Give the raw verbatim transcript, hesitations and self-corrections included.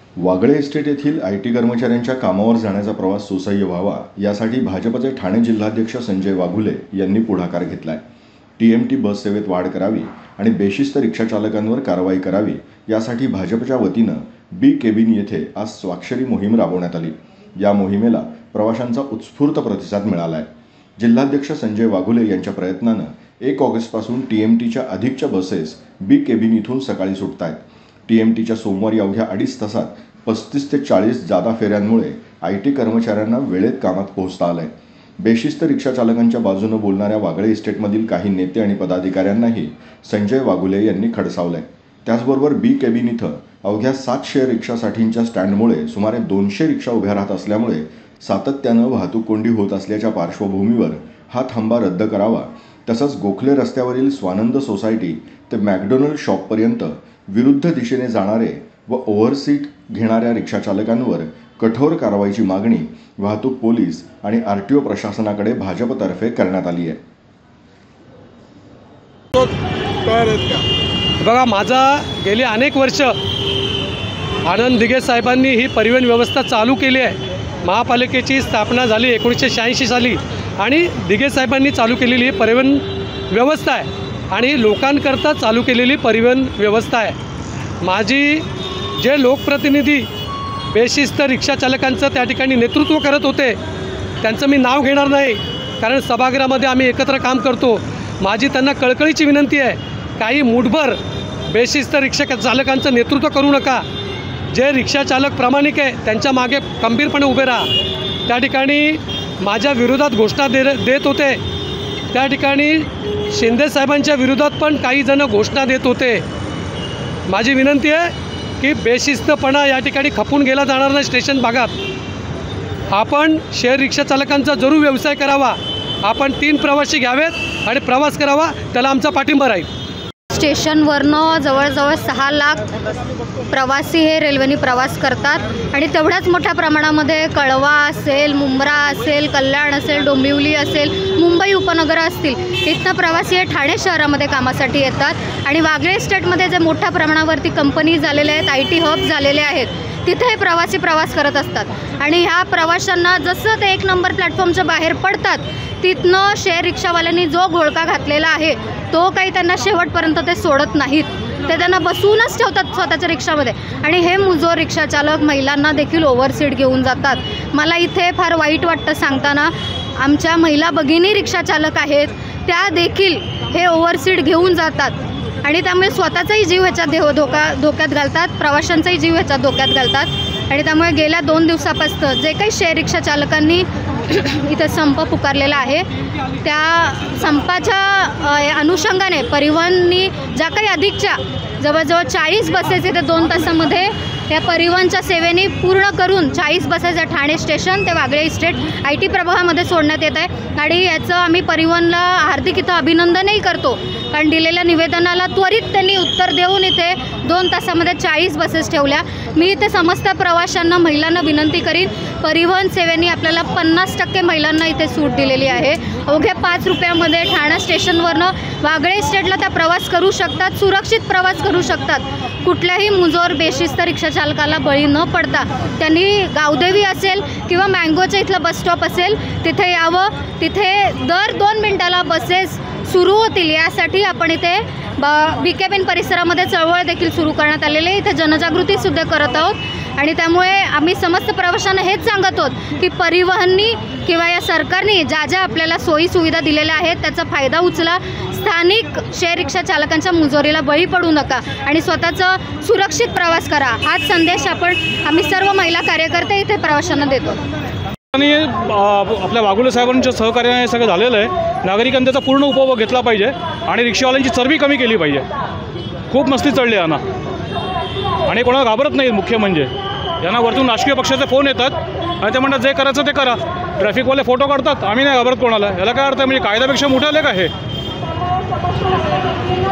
Wagle estate येथील I T कर्मचाऱ्यांच्या कामावर जाण्याचा प्रवास सुसह्य व्हावा यासाठी भाजपचे ठाणे जिल्हाध्यक्ष संजय वाघुले यांनी पुढाकार घेतलाय। टी एम टी बस सेवेत वाढ करावी आणि बेशिस्त रिक्षा चालकांवर कारवाई करावी यासाठी भाजपच्या वतीनं बी केबिन येथे आज स्वाक्षरी मोहीम राबवण्यात आली। या मोहिमेला प्रवाशांचा उत्स्फूर्त प्रतिसाद मिळाला आहे। जिल्हाध्यक्ष संजय वाघुले यांच्या प्रयत्नानं एक ऑगस्टपासून टी एम टीच्या अधिकच्या बसेस बी केबिन इथून सकाळी सुटत आहेत। टी एम टीच्या सोमवारी अवघ्या अडीच तासात पस्तीस ते चाळीस जादा फेऱ्यांमुळे आय टी कर्मचाऱ्यांना वेळेत कामात पोहोचता आलंय। बेशिस्त रिक्षा चालकांच्या बाजूनं बोलणाऱ्या वागळे इस्टेटमधील काही नेते आणि पदाधिकाऱ्यांनाही संजय वाघुले यांनी खडसावलंय। त्याचबरोबर बी केबिन इथं अवघ्या सातशे रिक्षासाठींच्या स्टँडमुळे सुमारे दोनशे रिक्षा उभ्या राहत असल्यामुळे सातत्यानं वाहतूक कोंडी होत असल्याच्या पार्श्वभूमीवर हा थांबा रद्द करावा, तसंच गोखले रस्त्यावरील स्वानंद सोसायटी ते मॅकडोनल्ड शॉपपर्यंत विरुद्ध दिशेने जाणारे व ओव्हरसीट घेणाऱ्या रिक्षाचालकांवर कठोर कारवाईची मागणी वाहतूक पोलीस आणि आर टी ओ प्रशासनाकडे भाजपतर्फे करण्यात आली आहे। बघा, माझा गेली अनेक वर्ष आनंद दिघे साहेबांनी ही परिवहन व्यवस्था चालू केली आहे। महापालिकेची स्थापना झाली एकोणीसशे शहाऐंशी साली आणि दिघे साहेबांनी चालू केलेली ही परिवहन व्यवस्था आहे आणि लोकांकरता चालू केलेली परिवहन व्यवस्था आहे। माझी जे लोकप्रतिनिधी बेशिस्त रिक्षा चालकांचं त्या ठिकाणी नेतृत्व करत होते त्यांचं मी नाव घेणार नाही, कारण सभागृहामध्ये आम्ही एकत्र काम करतो। माझी त्यांना कळकळीची विनंती आहे, काही मुठभर बेशिस्त रिक्षा चालकांचं नेतृत्व करू नका। जे रिक्षा चालक प्रामाणिक आहे त्यांच्या मागे खंबीरपणे उभे राहा। त्या ठिकाणी माझ्या विरोधात घोषणा दे देत होते त्या ठिकाणी शिंदे साहेबांच्या विरोधात पण काही जण घोषणा देत होते। माझी विनंती आहे की बेशिस्तपणा या ठिकाणी खपून गेला जाणार नाही। स्टेशन भागात आपण शेअर रिक्षा चालकांचा जरूर व्यवसाय करावा, आपण तीन प्रवासी घ्यावेत आणि प्रवास करावा, त्याला आमचा पाठिंबा राहील। स्टेशनवरनं जवळजवळ सहा लाख प्रवासी हे रेल्वेने प्रवास करतात आणि तेवढ्याच मोठ्या प्रमाणामध्ये कळवा असेल, मुंब्रा असेल, कल्याण असेल, डोंबिवली असेल, मुंबई उपनगरं असतील, इथनं प्रवासी हे ठाणे शहरामध्ये कामासाठी येतात आणि वागळे इस्टेटमध्ये जे मोठ्या प्रमाणावरती कंपनी झालेल्या आहेत, आय टी हब झालेले आहेत, तिथे हे प्रवासी प्रवास करत असतात आणि ह्या प्रवाशांना जसं ते एक नंबर प्लॅटफॉर्मच्या बाहेर पडतात तिथनं शेअर रिक्षावाल्यांनी जो घोळका घातलेला आहे तो काही त्यांना शेवटपर्यंत ते सोडत नाहीत, ते त्यांना बसवूनच ठेवतात स्वतःच्या रिक्षामध्ये आणि हे मुजोर रिक्षा चालक महिलांना देखील ओव्हरसीट घेऊन जातात। मला इथे फार वाईट वाटतं सांगताना, आमच्या महिला भगिनी रिक्षा चालक आहेत त्या देखील हे ओव्हरसीट घेऊन जातात आणि त्यामुळे स्वतःचाही जीव ह्याच्यात देव धोका धोक्यात घालतात, प्रवाशांचाही जीव ह्याच्यात धोक्यात घालतात आणि त्यामुळे गेल्या दोन दिवसापासून जे काही शेअर रिक्षा चालकांनी इथं संप पुकारलेला आहे त्या संपाच्या अनुषंगाने परिवहननी ज्या काही अधिकच्या जवळजवळ चाळीस बसेस इथे दोन तासामध्ये या परिवहनच्या सेवेने पूर्ण करून चाळीस बसेस या ठाणे स्टेशन ते वागळे इस्टेट आय टी प्रभागामध्ये सोडण्यात येत आहे आणि याचं आम्ही परिवहनला हार्दिक इथं अभिनंदनही करतो, कारण दिलेल्या निवेदनाला त्वरित त्यांनी उत्तर देऊन इथे दोन तासामध्ये चाळीस बसेस ठेवल्या। मी इथे समस्त प्रवाशांना महिलांना विनंती करीन, परिवहन सेवेने आपल्याला पन्नास टक्के महिलांना इथे सूट दिलेली आहे। अवघ्या पाच रुपयामध्ये ठाणा स्टेशनवरनं वागळे इस्टेटला त्या प्रवास करू शकतात, सुरक्षित प्रवास करू शकतात। कुठल्याही मुजोर बेशिस्त रिक्षा चालकाला बळी न पडता त्यांनी गावदेवी असेल किंवा मँगोच्या इथलं बस स्टॉप असेल तिथे यावं, तिथे दर दोन मिनटाला बसेस सुरू होतील यासाठी आपण इथे ब बी केबिन परिसरामध्ये चळवळ देखील सुरू करण्यात आलेली आहे। इथे जनजागृतीसुद्धा करत आहोत आणि त्यामुळे आम्ही समस्त प्रवाशांना हेच सांगत आहोत की परिवहननी किंवा या सरकारने ज्या ज्या आपल्याला सोयी सुविधा दिलेल्या आहेत त्याचा फायदा उचला, स्थानिक शेअर रिक्षा चालकांच्या मुजोरीला बळी पडू नका आणि स्वतःचा सुरक्षित प्रवास करा। हाच संदेश आपण आम्ही सर्व महिला कार्यकर्ते इथे प्रवाशांना देतो। आणि आपल्या वाघुले साहेबांच्या सहकार्याने सगळं झालेलं आहे। नागरिकांनी त्याचा पूर्ण उपभोग घेतला पाहिजे आणि रिक्षावाल्यांची चरबी कमी केली पाहिजे। खूप मस्ती चढली यांना आणि कोणाला घाबरत नाही। मुख्य म्हणजे यांना वरतून राजकीय पक्षाचे फोन येतात आणि ते म्हणतात जे करायचं ते करा, ट्रॅफिकवाले फोटो काढतात, आम्ही नाही घाबरत कोणाला। याला काय अर्थ आहे? म्हणजे कायद्यापेक्षा मोठं आलं का हे?